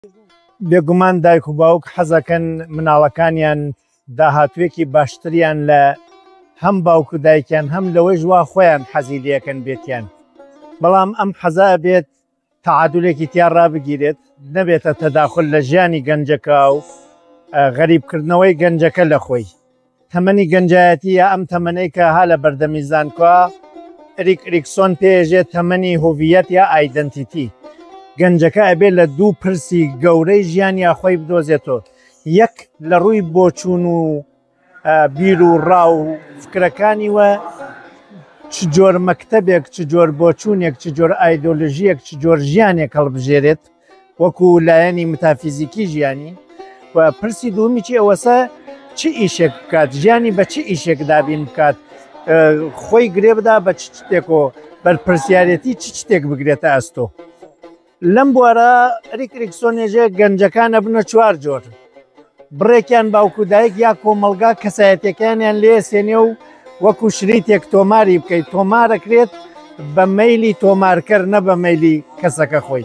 بێگومان دایک و باوک حەزەکەن مناڵەکانیان داهاتوێکی باشتریان لە هەم باوک و دایکیان هەم لەوەی ژوا خۆیان حەزی لەکەن بێتیان، بەڵام ئەم حەزە بێت تەعادولێکی تیان ڕابگیرێت، نەبێتە تەداخل لە ژیانی گەنجەکە و غەریبکردنەوەی گەنجەکە لە خۆی. تەمەنی گەنجایەتی یا ئەم تەمەنەی کە ها لە بەردەمی زانکۆ ئەریکسۆن پێژێت تەمەنی هۆڤیەت یا ئایدەنتیتی. گەنجەکە ئەبێ لە دوو پرسی گەورەی ژیانیا خۆی بدۆزێتەوە، یەک لە ڕووی بۆچوون و بیر و ڕاو فکرەکانی وە چ جۆر مەکتەبێک، چ جۆر بۆچوونێک، چ جۆر ئایدۆلۆژیەک، چ جۆر ژیانێک هەڵبژێرێت وەکو لایەنی متافیزیکی ژیانی. و پرسی دوومیی ئەوەسە چ ئیشێک بکات، ژیانی بە چ ئیشێک دابین بکات، خۆی گرێ بدا بە چ شتێکەوە بەرپرسیارەتی چ شتێک بگرێتە ئەستۆ. لەم بوارە ئەریکسۆنێژە گەنجەکانە بنە چوار جۆر، بڕێکیان باوکودایک یا کۆمەلگا کەسایەتەکانیان لێ سێنێ و وەکو شریتێک تۆماری بکەیت، تۆمارەکرێت بە مەیلی تۆمارکەر نە بە مەیلی کەسەکە خۆی.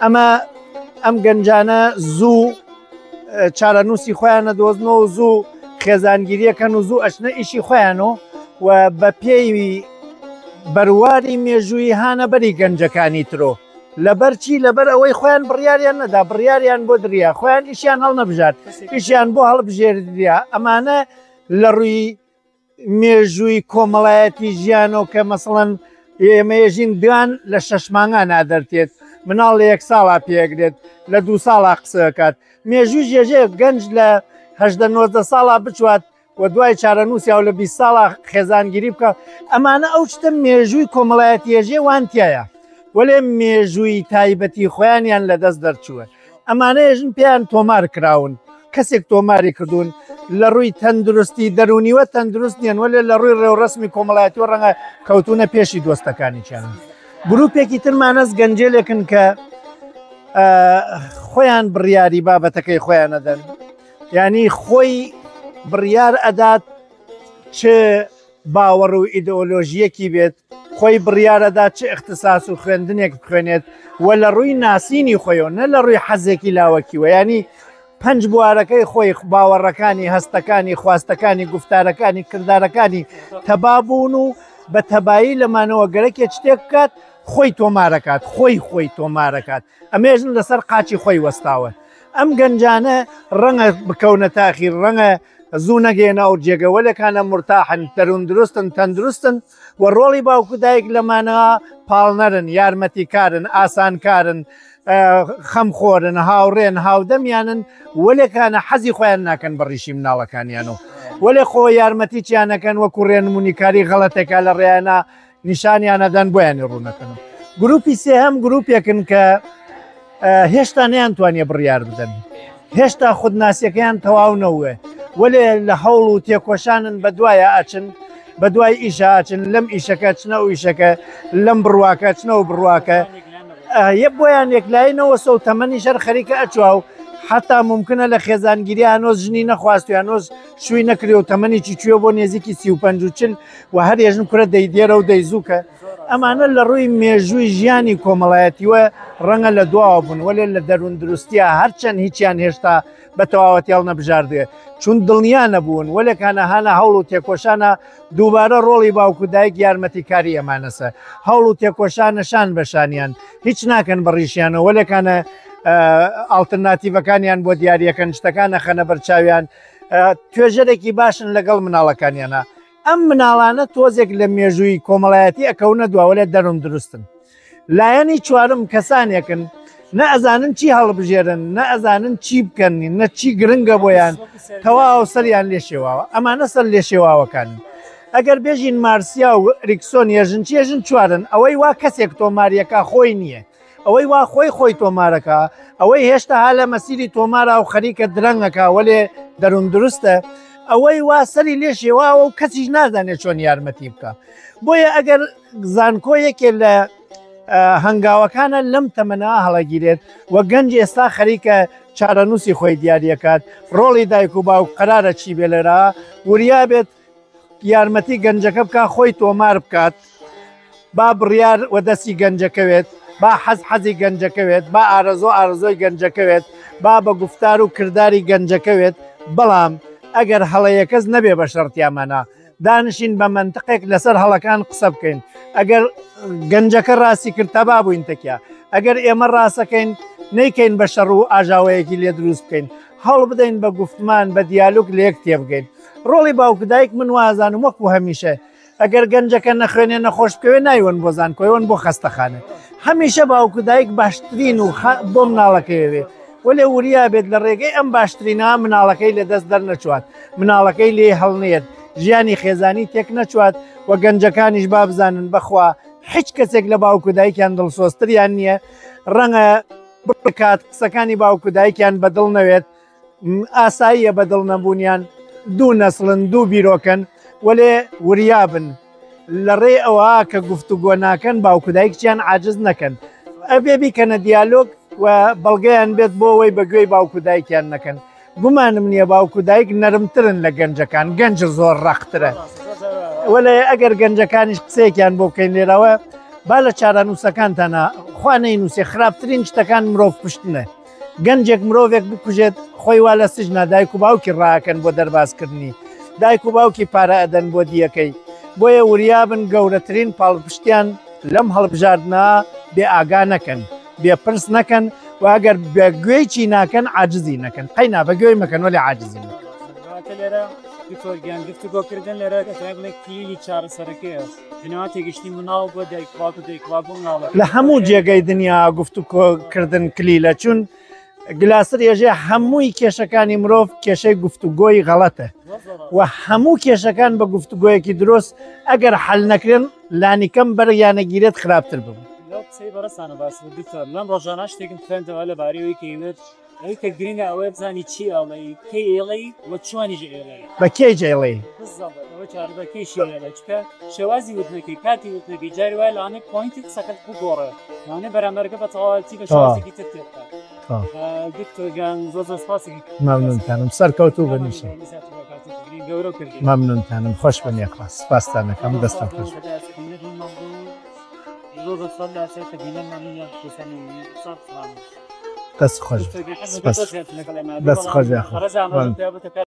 ئەم گەنجانە زوو چارەنووسی خۆیانە دۆزنەوە و زوو خێزانگیریەکەن و زوو ئەچنە ئیشی خۆیانەوە و بە پێی بەرواری مێژووی هانە بەری گەنجەکانی ترۆ. لەبەر چی؟ لەبەر ئەوەی خۆیان بڕیاریان نەدا، بڕیاریان بۆ دریا، خۆیان ئیشیان هەڵ نەبژات، ئیشیان بۆ هەڵبژێردریا. ئەمانە لە ڕووی مێژووی کۆمەڵایەتی ژیانەوە کە مەسەڵەن ئێمەژین دوان لە 6 مانگە نادەرتێت، مناڵ لە 1 ساڵا پێگرێت، لە 2 ساڵا قسەکات. مێژووی ژێژەیە گەنج لە 18-19 ساڵا بچوات و دوای چارەنووسی و لە 20 ساڵا خێزانگیری بکە. ئەمانە ئەو شتە مێژووی کۆمەڵایەتی ێژێ وانتیایە، وەلێ مێژووی تایبەتی خۆیانیان لەدەست دەرچووە. ئەمانە ێژن پێیان تۆمار کراون، کەسێک تۆماری کردوون لە ڕووی تەندروستی دەرونیوە تەندروست نیەن، وەلێ لە ڕووی ڕێوڕسمی کۆمەڵایەتی و ڕەنگە کەوتونە پێشی دۆستەکانییان. گروپێکی ترمانەست گەنجێلێکن کە خۆیان بڕیاری بابەتەکەی خۆیانەدەن، ینی خۆی بڕیار ئەدات چ باوەڕ و ئیدئۆلۆژیەکی بێت، خۆی بڕیارەدا چه اختصاص و خوێندنێک بخوێنێت و لە ڕووی ناسینی خۆیەوە نە لە ڕووی حەزێکی لاوەکیوە. ینی 5 بوارەکەی خۆی باوەڕەکانی، هەستەکانی، خواستەکانی، گفتارەکانی، کردارەکانی تەبابوون و بە تەبایی لەمانەوە گەرەکێک شتێک بکات، خۆی تۆمارەکات، خۆی تۆمارەکات. ئەمێژن لەسەر قاچی خۆی وەستاوە. ئەم گەنجانە ڕەنگە بکەونە تاخیر، ڕەنگە زوو نەگەێنە و جێگەوەلەکانە مرتاحن، دەروون دروستن، تەندروستن و ڕۆڵی باوکودایک لەمانەوە پاڵنەرن، یارمەتیکارن، ئاسانکارن، خەمخۆرن، هاوڕێن، هاودەمیانن، وەلێکانە حەزی خۆیان ناکەن بەڕیشی مناڵەکانیانەوە، وەلێ خۆ یارمەتیچیانەکەن وەکو ڕێنمونیکاری غەڵەتێکە لە ڕێیانە نیشانیانەدەن بۆیانی ڕوونەکەن. گروپی سێهەم گروپێکن کە هێشتا نەیانتوانێ بڕیار بدەن، هێشتا خودناسیەکەیان تەواو نەوە، وەلێ لە هەوڵ و تێکۆشانن بە دوایە ئەچن، بە دوای ئیشە ئاچن، لەم ئیشەکە چنە و ئیشەکە، لەم بڕواکە چنەوە بڕواکە، یە بۆیان یەکلاینەوە سە و تەمەنی شەر خەریکە ئەچوا و حتا ممکنە لە خێزانگیری هەنۆز ژنی نەخواست و هەنۆز شووی نەکرێ و تەمەنیی کوێ بۆ نێزیکی 35 و هەر ێژن کورە دەیدێرە و دەیزووکە. ئەمانە لە ڕووی مێژووی ژیانی کۆمەڵایەتیوە ڕەنگە لە دواوە بوون، وەلێ لە دەروون دروستیە هەرچەند هیچیان هێشتا بە تەواوەتی هەڵ نەبژاردوێ، چون دڵنیا نەبوون، وەلێکانە هانە هەوڵ و تێکۆشانە دووبارە ڕۆڵی باوکودایک یارمەتیکاری ئەمانەسە، هەوڵ و تێکۆشانە شان بەشانیان هیچ ناکەن بەڕیشیانەوە، وەلێکانە ئاڵتەرناتیڤەکانیان بۆ دیارریەکەن، شتەکانە خەنە بەرچاویان، توێژەرێکی باشن لەگەڵ مناڵەکانیانە. ئەم مناڵانە تۆزێک لە مێژووی کۆمەڵایەتی ئەکەونە دواوەلێ دەروون دروستن. لایەنی چوارم کەسانێکن نە ئەزانن چی هەڵبژێرن، نە ئەزانن چی بکەنی، نە چی گرنگە بۆیان، تەواو سەریان لێشێواوە. ئەمانە سەر لێشێواوەکانن. ئەگەر بێژین مارسیا و ئەریکسۆن ێژن چێژن چوارن، ئەوەی وا کەسێک تۆماریەکە خۆی نییە، ئەوەی وا خۆی تۆمارەکە، ئەوەی هێشتا ها لە مەسیری تۆمارە و خەریکە درەنگەکە وەلێ دەروون دروستە، ئەوەی وا سەری لێشێواوە و کەسیش نازانێت چۆن یارمەتی بکە. بۆیە ئەگەر زانکۆیەکێ لە هەنگاوەکانە لەم تەمەنە هەڵەگیرێت و گەنج ئێستا خەریکە چارەنووسی خۆی دیاریەکات، ڕۆڵی دایک و باوک قەرارە چی بێ لێرە، وریا بێت یارمەتی گەنجەکە بکە، خۆی تۆمار بکات، با بڕیار و دەستی گەنجەکەوێت، با حەزی گەنجەکەوێت، با ئارەزۆی گەنجەکەوێت، با بە گفتار و کردداری گەنجەکەوێت بەڵام ئەگەر هەڵەیەکەس نەبێ بە شەرتیامانە دانشین بە منتقێک لەسەر هەڵەکان قسە بکەین ئەگەر گەنجەکە ڕاستی کرد تا با بووین تەکیا ئەگەر ئێمە ڕاستەکەین نەیکەین بە شەڕ و ئاژاوەیەکی لێ دروست بکەین هەڵ بدەین بە گفتمان بە دیالوگ لەیەک تێبگەین ڕۆڵی باوکدایک من وازانم وەکو هەمیشە ئەگەر گەنجەکە نەخوێنێ نەخۆش بکەوێ نایوەن بۆ زانکۆیەوەن بۆ خەستەخانە هەمیشە باوکدایک باشترین و بۆ مناڵەکەیەوێ وەلێ وریا بێت لە ڕێگەی ئەم باشترینە مناڵەکەی لە دەست دەرنەچوات مناڵەکەی لێ هەڵنێت ژیانی خێزانی تێک نەچوات و گەنجەکانیش با بزانن بەخوا هیچ کەسێک لە باوکدایکیان دڵسۆستریان نییە ڕەنگە بکات قسەکانی باوکدایکیان بەدڵ نەوێت ئاساییە بەدڵ نەبوونیان دوو نەسڵن دوو بیرۆکەن وەلێ وریابن لە ڕێ ئەوە کە گفتوگۆ ناکەن باوکدایکیان عاجز نەکەن ئەبێ بیکەنە دیالۆگ و بەڵگەیان بێت بۆ ئەوەی بەگوێی باوکدایکیان نەکەن گومانم نییە باوکدایک نەرمترن لە گەنجەکان گەنج زۆر ڕەخترە وەلێ ئەگەر گەنجەکانیش قسێکیان بۆ بکەین لێرەوە با لە چارەنووسەکانتانە خوا نەینووسێ خراپترین شتەکان مرۆڤ پشتنە گەنجێک مرۆڤێک بکوژێت خۆی وا لە سژنە دایک و باوکی ڕاکەن بۆ دەربازکردنی دایک و باوکی پارە ئەدەن بۆ دیەکەی بۆیە وریابن گەورەترین پاڵپشتیان لەم هەڵبژاردنە بێ ئاگا نەکەن بێ پرس نەکەن و ئەگەر بە گوێی چی ناکەن عاجزی نەکەن قەینا بە گوێی مەکەن وەلی عاجزی نەکەن گیان گفتوگۆکردن لێرە کلیلی چارەسەرەکەیە بنەوە تێگەشتی مناڵ بۆ دایکباوک و دایکباوک لە هەموو جێگەی دنیا گفتوگۆکردن کلیلە چون گلاسر ێژێ هەمووی کێشەکانی مرۆڤ کێشەی گفتوگۆی غەڵەتە و هەموو کێشەکان بە گفتوگۆیەکی دروست ئەگەر حەل نەکرێن لانیکەم بەرەیانەگیرێت خراپتر ببوو قسەی بەڕستانە باس دیکتۆر لەم ڕۆژانە شتێکم خوێندەوە لەبارەوەی کەیوێت ئەوی کە گرنگە ئەوەیە بزانی چی ئەڵێی کەی ئێڵەی وە چوانیش ئێڵەی بە کێ جێڵێ ئەوە چارەکەی شێڵە چکە شێوازی وتنەکەی کاتی وتنەکەی جاری وای لەوانەیە پۆینتی قسەکەت بگۆڕێ لەوانەیە بەرامبەرەکە بە تەواوەتی بە شێوازێکی تر تێ بکات دکتۆرگیان زۆر سپاسێکی مەمنونتانم سەرکەوتوو بەنیشە گەورە کردی مەمنونتانم خۆش بنێ خلاص سپاسدانەکەم دەستان خۆش دەست خۆش دەست خۆش